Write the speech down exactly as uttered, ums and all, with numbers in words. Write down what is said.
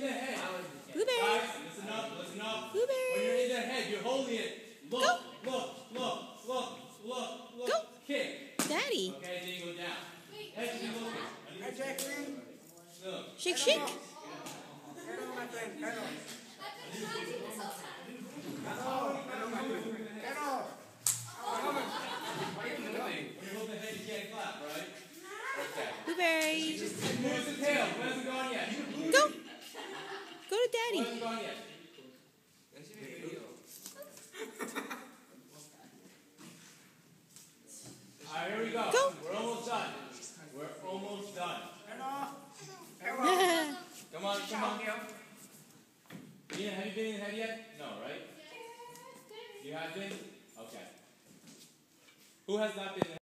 the head. Blueberry. Guys, listen up, listen up. Blueberry. When you're in the head, you're holding it. Look, Go. look, look, look, look, look. Go. Kick. Daddy. Okay, then you go down. Head should be looking. Hi, Jacqueline. Look. Shake, shake. Hello, my friend. Hello. Hello. Hello, my friend. Hello. When you hold the head, you can't clap, right? Okay. Blueberry. Where's the tail? Who hasn't gone yet? Go. Go to Who Daddy. hasn't gone yet? Alright, here we go. Go. We're almost done. We're almost done. Hello. Hello. Come on, come on. Ian, have you been in the head yet? No, right? You have been? Okay. Who has not been in the head?